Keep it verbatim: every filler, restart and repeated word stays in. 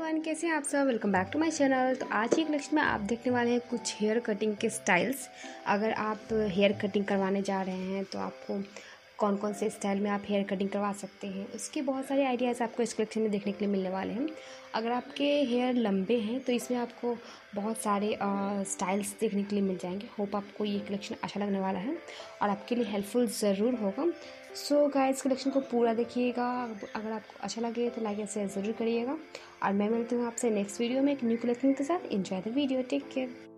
Everyone, कैसे हैं आप सब। Welcome back to my channel. तो आज की कलेक्शन में आप देखने वाले हैं कुछ हेयर कटिंग के स्टाइल्स। अगर आप हेयर कटिंग करवाने जा रहे हैं तो आपको कौन कौन से स्टाइल में आप हेयर कटिंग करवा सकते हैं, उसके बहुत सारे आइडियाज़ आपको इस कलेक्शन में देखने के लिए मिलने वाले हैं। अगर आपके हेयर लंबे हैं तो इसमें आपको बहुत सारे स्टाइल्स देखने के लिए मिल जाएंगे। होप आपको ये कलेक्शन अच्छा लगने वाला है और आपके लिए हेल्पफुल ज़रूर होगा। सो गाइस, कलेक्शन को पूरा देखिएगा। अगर आपको अच्छा लगे तो लाइक एंड शेयर ज़रूर करिएगा और मैं मिलती हूँ आपसे नेक्स्ट वीडियो में एक न्यू कलेक्शन के साथ। Enjoy the video, take care.